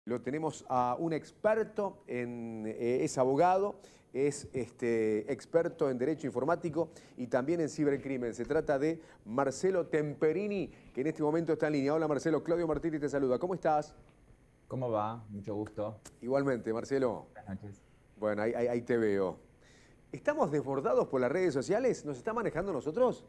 Lo tenemos a un experto, es abogado, es experto en derecho informático y también en cibercrimen. Se trata de Marcelo Temperini, que en este momento está en línea. Hola Marcelo, Claudio Martínez te saluda. ¿Cómo estás? ¿Cómo va? Mucho gusto. Igualmente, Marcelo. Buenas noches. Bueno, ahí te veo. ¿Estamos desbordados por las redes sociales? ¿Nos está manejando nosotros?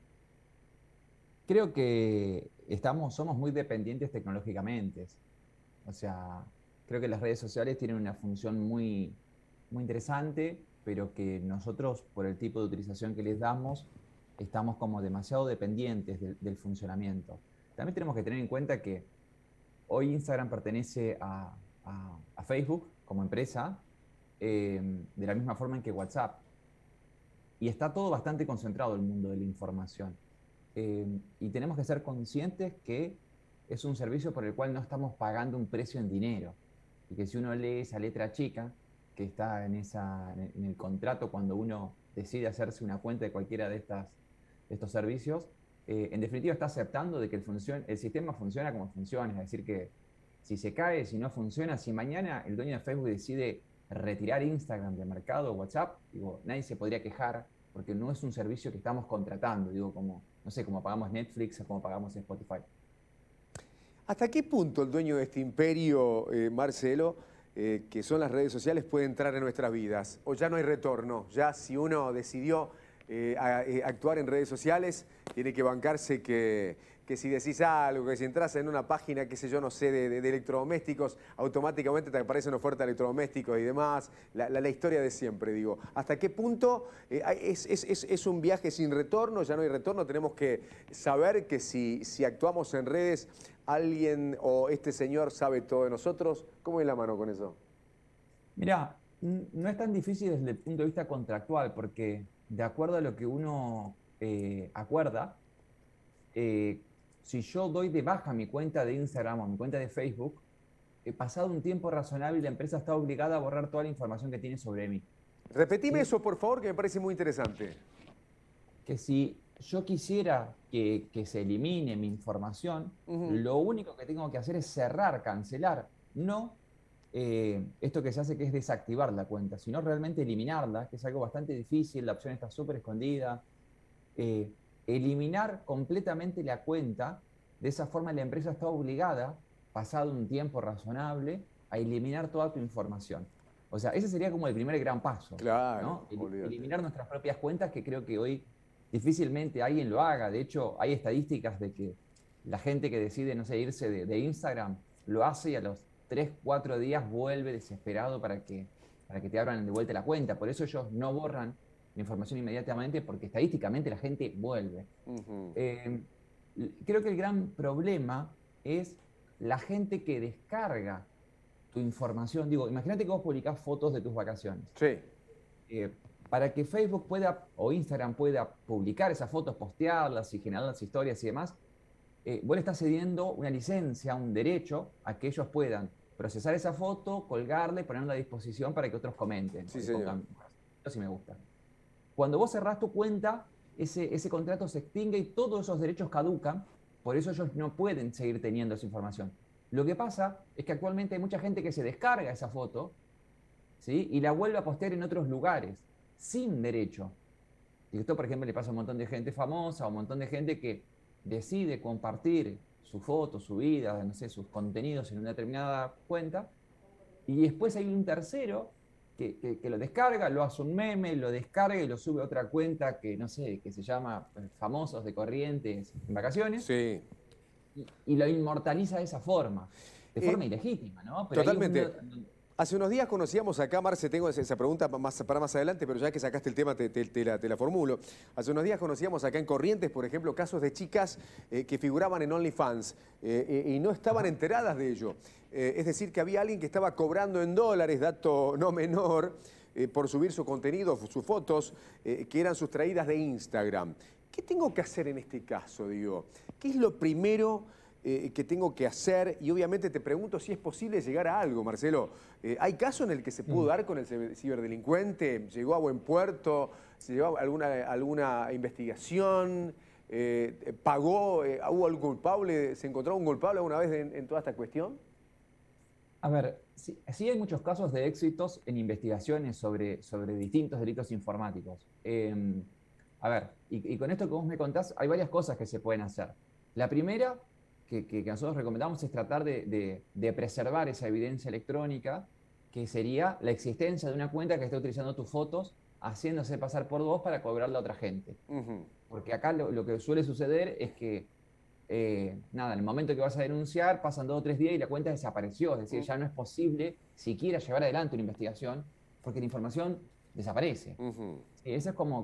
Creo que somos muy dependientes tecnológicamente. O sea, creo que las redes sociales tienen una función muy interesante, pero que nosotros, por el tipo de utilización que les damos, estamos como demasiado dependientes del funcionamiento. También tenemos que tener en cuenta que hoy Instagram pertenece a Facebook como empresa, de la misma forma en que WhatsApp. Y está todo bastante concentrado el mundo de la información. Y tenemos que ser conscientes que es un servicio por el cual no estamos pagando un precio en dinero. Y que si uno lee esa letra chica que está en el contrato cuando uno decide hacerse una cuenta de cualquiera de estos servicios, en definitiva está aceptando de que el sistema funciona como funciona. Es decir, que si se cae, si no funciona, si mañana el dueño de Facebook decide retirar Instagram del mercado, WhatsApp, digo, nadie se podría quejar porque no es un servicio que estamos contratando, digo, como, no sé, como pagamos Netflix o como pagamos Spotify. ¿Hasta qué punto el dueño de este imperio, Marcelo, que son las redes sociales, puede entrar en nuestras vidas? ¿O ya no hay retorno? Ya si uno decidió actuar en redes sociales, tiene que bancarse que si decís algo, que si entras en una página, qué sé yo, no sé, de electrodomésticos, automáticamente te aparecen ofertas de electrodomésticos y demás. La historia de siempre, digo. ¿Hasta qué punto es un viaje sin retorno? Ya no hay retorno. Tenemos que saber que si actuamos en redes, alguien o este señor sabe todo de nosotros. ¿Cómo es la mano con eso? Mira, no es tan difícil desde el punto de vista contractual, porque de acuerdo a lo que uno acuerda, eh, si yo doy de baja mi cuenta de Instagram o mi cuenta de Facebook, pasado un tiempo razonable, la empresa está obligada a borrar toda la información que tiene sobre mí. Repetime ¿Sí? eso, por favor, que me parece muy interesante. Que si yo quisiera que se elimine mi información, Ujú. lo único que tengo que hacer es cerrar, cancelar, no esto que se hace que es desactivar la cuenta, sino realmente eliminarla, que es algo bastante difícil, la opción está súper escondida. eh, Eliminar completamente la cuenta, de esa forma la empresa está obligada, pasado un tiempo razonable, a eliminar toda tu información. O sea, ese sería como el primer gran paso, ¿no? Claro, olvídate. Eliminar nuestras propias cuentas, que creo que hoy difícilmente alguien lo haga. De hecho, hay estadísticas de que la gente que decide, no sé, irse de Instagram, lo hace y a los 3 4 días vuelve desesperado para que te abran de vuelta la cuenta. Por eso ellos no borran la información inmediatamente, porque estadísticamente la gente vuelve. Ujú. Eh, Creo que el gran problema es la gente que descarga tu información. Digo, imagínate que vos publicás fotos de tus vacaciones. Sí. Eh, para que Facebook pueda o Instagram pueda publicar esas fotos, postearlas y generar las historias y demás, vos le estás cediendo una licencia, un derecho a que ellos puedan procesar esa foto, colgarla y ponerla a disposición para que otros comenten o Sí, le señor. pongan si me gusta. Cuando vos cerrás tu cuenta, ese contrato se extingue y todos esos derechos caducan, por eso ellos no pueden seguir teniendo esa información. Lo que pasa es que actualmente hay mucha gente que se descarga esa foto, ¿sí? Y la vuelve a postear en otros lugares, sin derecho. Y esto, por ejemplo, le pasa a un montón de gente famosa, a un montón de gente que decide compartir su foto, su vida, no sé, sus contenidos en una determinada cuenta, y después hay un tercero que lo descarga, lo hace un meme, lo descarga y lo sube a otra cuenta que, no sé, que se llama Famosos de Corrientes en Vacaciones, Sí. y lo inmortaliza de forma Eh, ilegítima, ¿no? Pero ahí es Totalmente. Hace unos días conocíamos acá, Marce, tengo esa pregunta para más adelante, pero ya que sacaste el tema te la formulo. Hace unos días conocíamos acá en Corrientes, por ejemplo, casos de chicas que figuraban en OnlyFans y no estaban Ajá. enteradas de ello. Es decir, que había alguien que estaba cobrando en dólares, dato no menor, por subir su contenido, sus fotos, que eran sustraídas de Instagram. ¿Qué tengo que hacer en este caso, digo? ¿Qué es lo primero que tengo que hacer? Y obviamente te pregunto si es posible llegar a algo, Marcelo. ¿Hay caso en el que se pudo dar con el ciberdelincuente? ¿Llegó a buen puerto? ¿Se llevó alguna investigación? ¿Pagó? ¿Hubo algún culpable? ¿Se encontró un culpable alguna vez en toda esta cuestión? A ver, sí hay muchos casos de éxitos en investigaciones sobre distintos delitos informáticos. A ver, y con esto que vos me contás, hay varias cosas que se pueden hacer. La primera que nosotros recomendamos es tratar de preservar esa evidencia electrónica, que sería la existencia de una cuenta que esté utilizando tus fotos, haciéndose pasar por vos para cobrarle a otra gente. Porque acá lo que suele suceder es que nada, en el momento que vas a denunciar, pasan 2 o 3 días y la cuenta desapareció. Es decir, ya no es posible siquiera llevar adelante una investigación porque la información desaparece. Sí, esa es como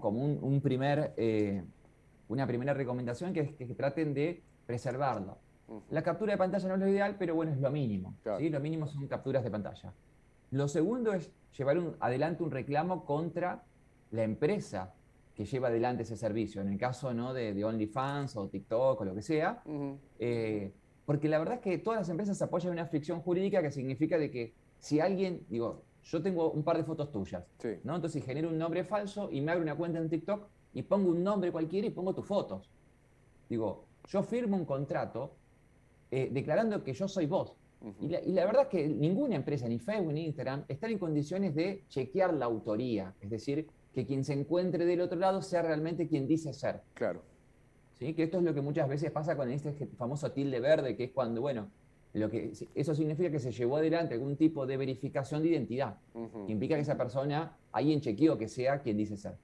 una primera recomendación, que es que traten de preservarlo. La captura de pantalla no es lo ideal, pero bueno, es lo mínimo. Claro. ¿Sí? Lo mínimo son capturas de pantalla. Lo segundo es llevar adelante un reclamo contra la empresa que lleva adelante ese servicio, en el caso, ¿no?, de OnlyFans o TikTok o lo que sea, porque la verdad es que todas las empresas apoyan una fricción jurídica, que significa de que si alguien, digo, yo tengo un par de fotos tuyas, sí, ¿no? Entonces genero un nombre falso y me abro una cuenta en TikTok y pongo un nombre cualquiera y pongo tus fotos. Digo, yo firmo un contrato declarando que yo soy vos. Y la verdad es que ninguna empresa, ni Facebook ni Instagram, están en condiciones de chequear la autoría. Es decir, que quien se encuentre del otro lado sea realmente quien dice ser. Claro. ¿Sí? Que esto es lo que muchas veces pasa con este famoso tilde verde, que es cuando, bueno, eso significa que se llevó adelante algún tipo de verificación de identidad, que implica que esa persona, alguien chequeó que sea quien dice ser.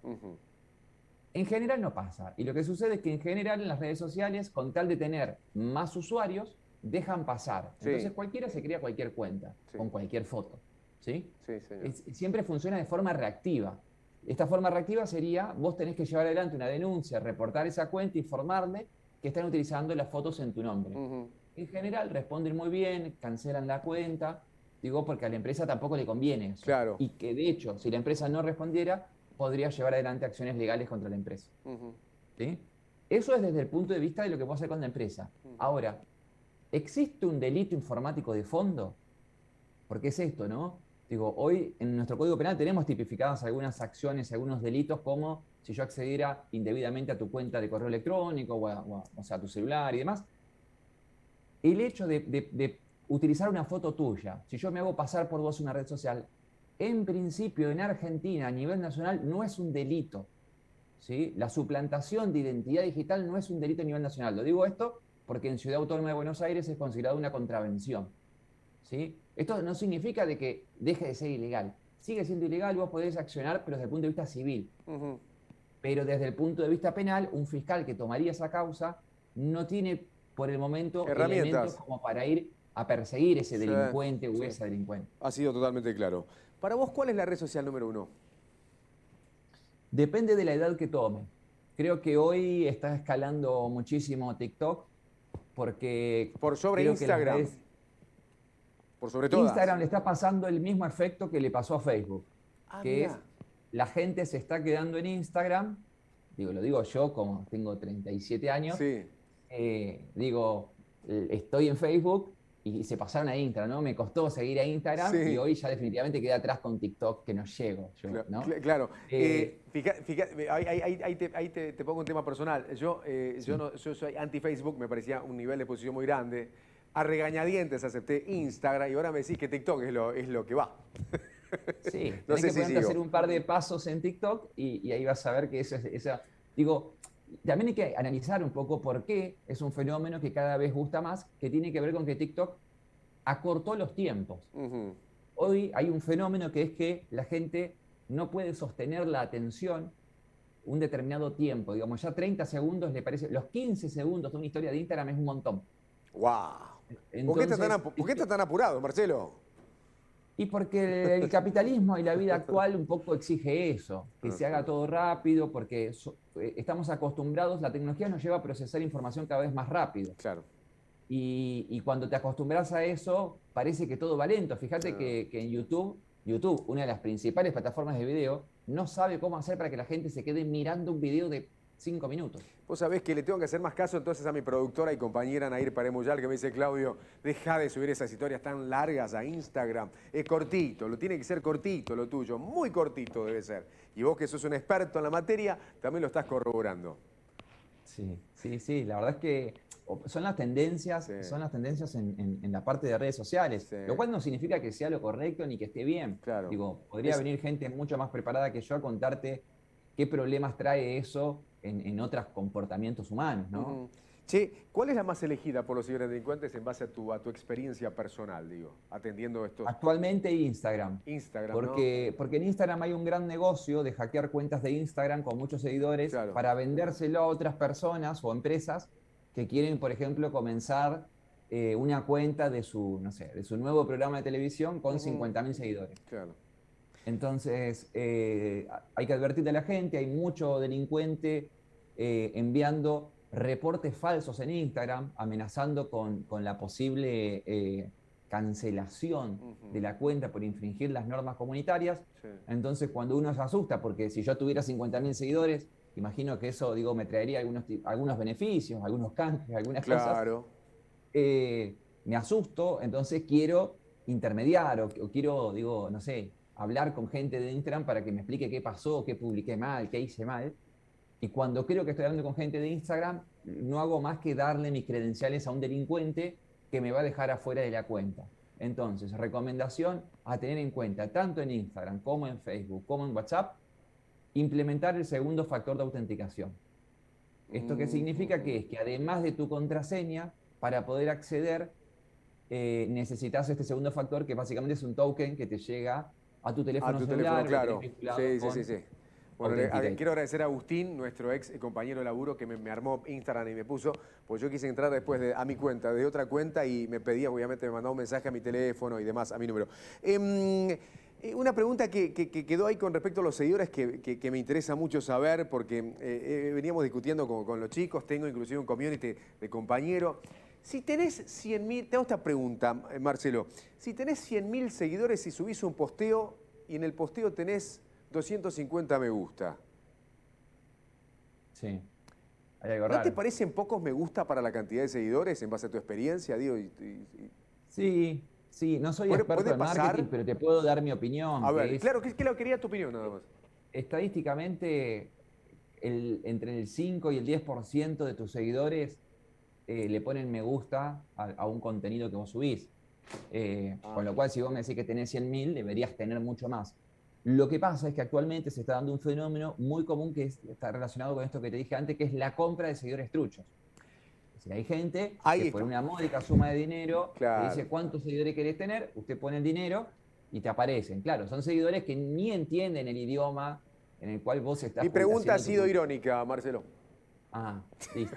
En general no pasa. Y lo que sucede es que en general en las redes sociales, con tal de tener más usuarios, dejan pasar. Sí. Entonces cualquiera se crea cualquier cuenta, sí, con cualquier foto. ¿Sí? Sí, señor. Siempre funciona de forma reactiva. Esta forma reactiva sería, vos tenés que llevar adelante una denuncia, reportar esa cuenta, informarle que están utilizando las fotos en tu nombre. En general responden muy bien, cancelan la cuenta, digo, porque a la empresa tampoco le conviene eso. Claro. Y que de hecho, si la empresa no respondiera, podría llevar adelante acciones legales contra la empresa. ¿Sí? Eso es desde el punto de vista de lo que puedo hacer con la empresa. Ahora, ¿existe un delito informático de fondo? Porque es esto, ¿no? Digo, hoy en nuestro Código Penal tenemos tipificadas algunas acciones, algunos delitos, como si yo accediera indebidamente a tu cuenta de correo electrónico o sea, a tu celular y demás. El hecho de utilizar una foto tuya, si yo me hago pasar por vos una red social, en principio en Argentina a nivel nacional no es un delito. ¿Sí? La suplantación de identidad digital no es un delito a nivel nacional. Lo digo esto porque en Ciudad Autónoma de Buenos Aires es considerado una contravención. ¿Sí? Esto no significa de que deje de ser ilegal. Sigue siendo ilegal, vos podés accionar, pero desde el punto de vista civil. Pero desde el punto de vista penal, un fiscal que tomaría esa causa no tiene por el momento elementos como para ir a perseguir ese delincuente o esa delincuente. Ha sido totalmente claro. Para vos, ¿cuál es la red social número 1? Depende de la edad que tome. Creo que hoy está escalando muchísimo TikTok porque... Por sobre Instagram. Por sobre todo. Instagram le está pasando el mismo efecto que le pasó a Facebook. Que es, la gente se está quedando en Instagram. Lo digo yo, como tengo 37 años. Sí. Digo, estoy en Facebook y se pasaron a Instagram, ¿no? Me costó seguir a Instagram y hoy ya definitivamente quedé atrás con TikTok, que no llego. ¿No? Claro. Ahí te pongo un tema personal. Yo soy anti-Facebook, me parecía un nivel de exposición muy grande. A regañadientes acepté Instagram y ahora me decís que TikTok es lo que va. Sí, no sé si hacer un par de pasos en TikTok y ahí vas a ver que eso es... Digo, también hay que analizar un poco por qué es un fenómeno que cada vez gusta más, que tiene que ver con que TikTok acortó los tiempos. Hoy hay un fenómeno que es que la gente no puede sostener la atención un determinado tiempo. Digamos, ya 30 segundos le parece... Los 15 segundos de una historia de Instagram es un montón. ¡Wow! Entonces, ¿Por qué está tan apurado, Marcelo? Y porque el capitalismo y la vida actual un poco exige eso, que se haga todo rápido, porque estamos acostumbrados, la tecnología nos lleva a procesar información cada vez más rápido. Claro. Y cuando te acostumbras a eso, parece que todo va lento. Fíjate que en YouTube, una de las principales plataformas de video, no sabe cómo hacer para que la gente se quede mirando un video de 5 minutos. Vos sabés que le tengo que hacer más caso entonces a mi productora y compañera Nair Paremuyal, que me dice, Claudio, deja de subir esas historias tan largas a Instagram. Es cortito, tiene que ser cortito lo tuyo, muy cortito debe ser. Y vos que sos un experto en la materia, también lo estás corroborando. Sí, sí, sí, la verdad es que Sí, son las tendencias en la parte de redes sociales, sí, lo cual no significa que sea lo correcto ni que esté bien. claro. Digo, podría Es, venir gente mucho más preparada que yo a contarte qué problemas trae eso en otros comportamientos humanos, ¿no? ujú. Che, ¿cuál es la más elegida por los ciberdelincuentes en base a tu experiencia personal, digo, atendiendo estos Actualmente Instagram, Instagram, ¿no? porque en Instagram hay un gran negocio de hackear cuentas de Instagram con muchos seguidores Claro. para vendérselo a otras personas o empresas que quieren, por ejemplo, comenzar una cuenta de su, no sé, de su nuevo programa de televisión con Ujú, 50.000 seguidores. claro. Entonces, hay que advertirle a la gente, hay mucho delincuente enviando reportes falsos en Instagram, amenazando con la posible cancelación de Ujú, la cuenta por infringir las normas comunitarias. sí. Entonces, cuando uno se asusta, porque si yo tuviera 50.000 seguidores, imagino que eso, digo, me traería algunos beneficios, algunos canjes, algunas cosas, Claro. me asusto, entonces quiero intermediar o quiero, digo, no sé, hablar con gente de Instagram para que me explique qué pasó, qué publiqué mal, qué hice mal. Y cuando creo que estoy hablando con gente de Instagram, no hago más que darle mis credenciales a un delincuente que me va a dejar afuera de la cuenta. Entonces, recomendación a tener en cuenta, tanto en Instagram como en Facebook, como en WhatsApp, implementar el segundo factor de autenticación. ¿Esto qué significa? Ujú. Que es que además de tu contraseña, para poder acceder, necesitas este segundo factor, que básicamente es un token que te llega a tu A teléfono tu teléfono, celular, lo tenés claro. vinculado Sí, sí, sí, con sí. Bueno, Authenticator. quiero agradecer a Agustín, nuestro ex compañero de laburo, que me armó Instagram y me puso, pues yo quise entrar después a mi cuenta, de otra cuenta, y me pedía, obviamente, me mandaba un mensaje a mi teléfono y demás, a mi número. Una pregunta que quedó ahí con respecto a los seguidores que me interesa mucho saber, porque veníamos discutiendo con los chicos, tengo inclusive un community de compañeros. Si tenés 100.000, te hago esta pregunta, Marcelo. Si tenés 100.000 seguidores y subís un posteo y en el posteo tenés 250 me gusta, Sí, hay algo ¿no te raro. parecen pocos me gusta para la cantidad de seguidores en base a tu experiencia? Digo, Sí, sí, no soy experto ¿puede en marketing, pasar? pero te puedo dar mi A opinión, que ver, es, claro, que lo quería tu opinión nada eh, más. estadísticamente, entre el 5 y el 10% de tus seguidores le ponen me gusta a un contenido que vos subís. Ah, Con lo cual, si vos me decís que tenés 100.000, deberías tener mucho más. Lo que pasa es que actualmente se está dando un fenómeno muy común que está relacionado con esto que te dije antes, que es la compra de seguidores truchos. Es decir, hay gente que ahí por está, una módica suma de dinero te claro. dice cuántos seguidores querés tener, usted pone el dinero y te aparecen. Claro, son seguidores que ni entienden el idioma en el cual vos estás Mi pregunta ha haciendo tu sido publicidad. irónica, Marcelo. Ah, listo.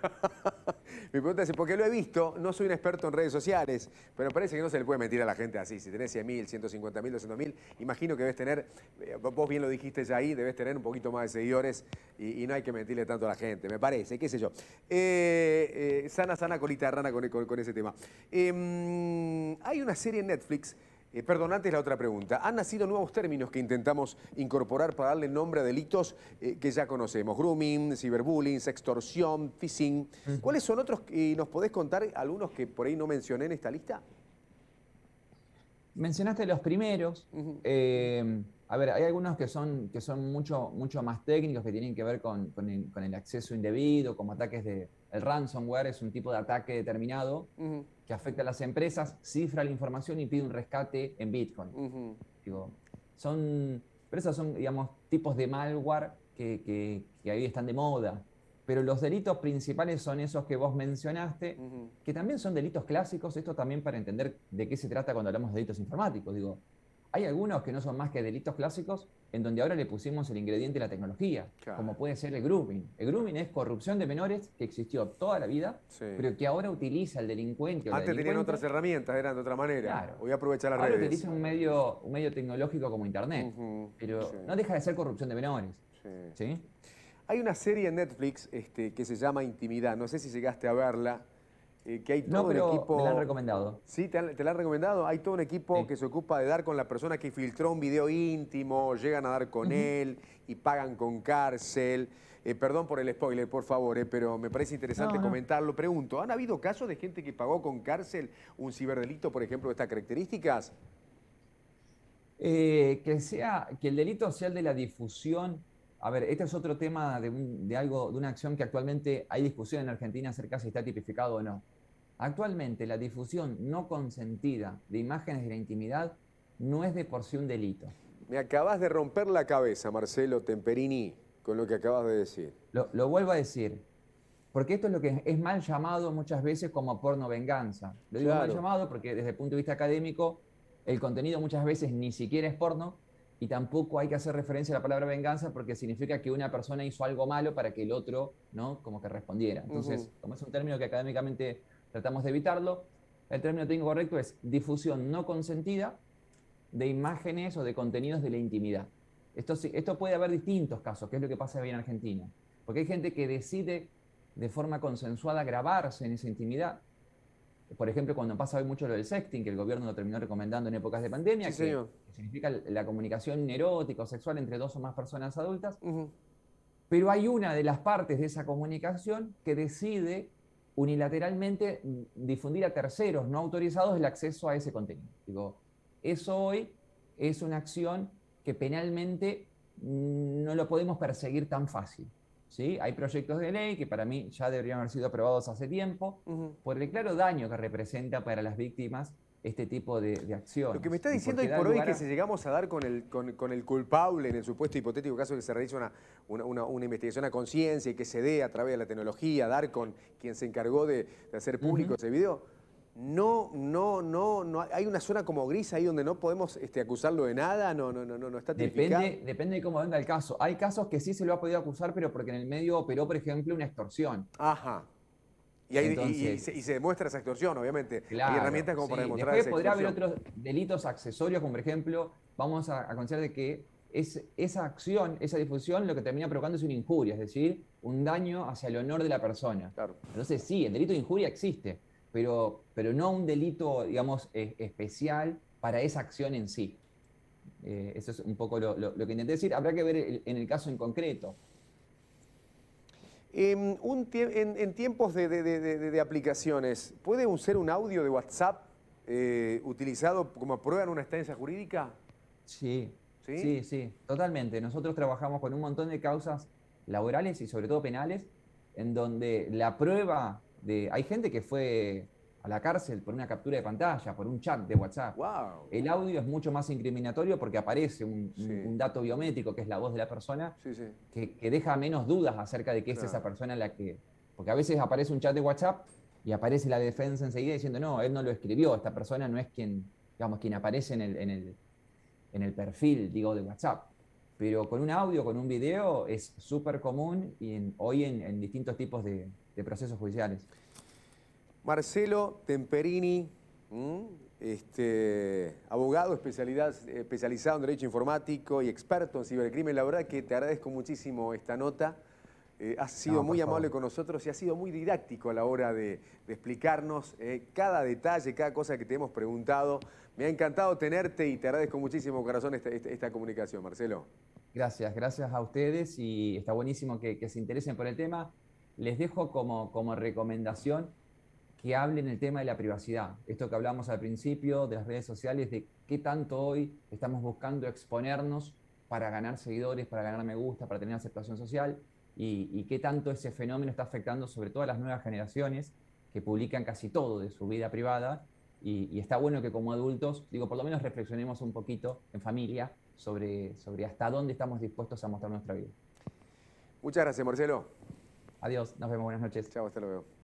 Mi pregunta es, porque lo he visto, no soy un experto en redes sociales, pero me parece que no se le puede mentir a la gente así. Si tenés 100.000, 150.000, 200.000, imagino que debes tener, vos bien lo dijiste ya ahí, debes tener un poquito más de seguidores y no hay que mentirle tanto a la gente, me parece, qué sé yo. Sana colita de rana con ese tema. Hay una serie en Netflix. Perdón, antes la otra pregunta. Han nacido nuevos términos que intentamos incorporar para darle nombre a delitos que ya conocemos. Grooming, ciberbullying, sextorsión, phishing. Ujú. ¿Cuáles son otros? ¿Y nos podés contar algunos que por ahí no mencioné en esta lista? Mencionaste los primeros. Ujú, A ver, hay algunos que son mucho más técnicos, que tienen que ver con el acceso indebido, como ataques de... El ransomware es un tipo de ataque determinado ujú, que afecta a las empresas, cifra la información y pide un rescate en Bitcoin. ujú, Digo, pero esos son, digamos, tipos de malware que ahí están de moda. Pero los delitos principales son esos que vos mencionaste, ujú. que también son delitos clásicos, esto también para entender de qué se trata cuando hablamos de delitos informáticos. Digo, hay algunos que no son más que delitos clásicos en donde ahora le pusimos el ingrediente de la tecnología, Claro, como puede ser el grooming. El grooming es corrupción de menores que existió toda la vida, sí. pero que ahora utiliza el delincuente o la Antes tenían otras delincuente. herramientas, eran de otra manera. Claro. Voy a aprovechar las Ahora redes. utiliza un medio tecnológico como Internet, Ujú, sí, pero no deja de ser corrupción de menores. sí. ¿Sí? Hay una serie en Netflix que se llama Intimidad. No sé si llegaste a verla. Que hay No, todo un pero me la han equipo. recomendado. Sí, te la han recomendado. Hay todo un equipo Sí. que se ocupa de dar con la persona que filtró un video íntimo, llegan a dar con Ujú. él y pagan con cárcel. Perdón por el spoiler, por favor, pero me parece interesante No, no. comentarlo. Pregunto, ¿han habido casos de gente que pagó con cárcel un ciberdelito, por ejemplo, de estas características? Que el delito sea el de la difusión A ver, este es otro tema de algo, de una acción que actualmente hay discusión en Argentina acerca de si está tipificado o no. Actualmente la difusión no consentida de imágenes de la intimidad no es de por sí un delito. Me acabas de romper la cabeza, Marcelo Temperini, con lo que acabas de decir. Lo vuelvo a decir, porque esto es lo que es mal llamado muchas veces como porno venganza. Lo digo mal Claro. llamado porque desde el punto de vista académico el contenido muchas veces ni siquiera es porno y tampoco hay que hacer referencia a la palabra venganza porque significa que una persona hizo algo malo para que el otro, ¿no? Como que respondiera. Entonces, como es un término que académicamente tratamos de evitarlo, el término técnico correcto es difusión no consentida de imágenes o de contenidos de la intimidad. Esto puede haber distintos casos, que es lo que pasa hoy en Argentina. Porque hay gente que decide de forma consensuada grabarse en esa intimidad. Por ejemplo, cuando pasa hoy mucho lo del sexting, que el gobierno lo terminó recomendando en épocas de pandemia, Sí, que señor. significa la comunicación erótica o sexual entre dos o más personas adultas. Ujú. Pero hay una de las partes de esa comunicación que decide unilateralmente difundir a terceros no autorizados el acceso a ese contenido. Digo, eso hoy es una acción que penalmente no lo podemos perseguir tan fácil. ¿Sí? Hay proyectos de ley que para mí ya deberían haber sido aprobados hace tiempo por el claro daño que representa para las víctimas este tipo de acciones. Lo que me está Y diciendo hoy porque da por hoy es lugar que a... si llegamos a dar con el culpable en el supuesto hipotético caso que se realice una investigación a conciencia y que se dé a través de la tecnología, dar con quien se encargó de hacer público ese video, no, hay una zona como gris ahí donde no podemos acusarlo de nada, no está tipificado. Depende de cómo venga el caso. Hay casos que sí se lo ha podido acusar, pero porque en el medio operó, por ejemplo, una extorsión. Ajá. Entonces, Se demuestra esa extorsión, obviamente. Hay claro, herramientas como para sí. demostrar Después esa podría haber extorsión. otros delitos accesorios, como por ejemplo, vamos a considerar de que esa acción, esa difusión, lo que termina provocando es una injuria, es decir, un daño hacia el honor de la persona. Claro. Entonces, sí, el delito de injuria existe, pero no un delito, digamos, especial para esa acción en sí. Eso es un poco lo que intenté decir. Habrá que ver en el caso en concreto. En tiempos de aplicaciones, ¿puede ser un audio de WhatsApp utilizado como prueba en una instancia jurídica? Sí, ¿Sí? sí, sí, totalmente. Nosotros trabajamos con un montón de causas laborales y sobre todo penales, en donde la prueba de... Hay gente que fue a la cárcel por una captura de pantalla, por un chat de WhatsApp. ¡Wow! El audio es mucho más incriminatorio porque aparece Sí. un dato biométrico, que es la voz de la persona, Sí, sí. que deja menos dudas acerca de que es Claro. esa persona la que... Porque a veces aparece un chat de WhatsApp y aparece la defensa enseguida diciendo, no, él no lo escribió, esta persona no es quien, digamos, quien aparece en el perfil, digo, de WhatsApp. Pero con un audio, con un video, es súper común y hoy en distintos tipos de procesos judiciales. Marcelo Temperini, abogado especializado en Derecho Informático y experto en cibercrimen. La verdad que te agradezco muchísimo esta nota. Has sido muy amable con nosotros y has sido muy didáctico a la hora de explicarnos cada detalle, cada cosa que te hemos preguntado. Me ha encantado tenerte y te agradezco muchísimo, corazón, esta comunicación, Marcelo. Gracias a ustedes y está buenísimo que se interesen por el tema. Les dejo como recomendación que hablen el tema de la privacidad. Esto que hablamos al principio de las redes sociales, de qué tanto hoy estamos buscando exponernos para ganar seguidores, para ganar me gusta, para tener aceptación social, y qué tanto ese fenómeno está afectando sobre todo a las nuevas generaciones que publican casi todo de su vida privada, y está bueno que como adultos, digo, por lo menos reflexionemos un poquito en familia sobre hasta dónde estamos dispuestos a mostrar nuestra vida. Muchas gracias, Marcelo. Adiós, nos vemos, buenas noches. Chao, hasta luego.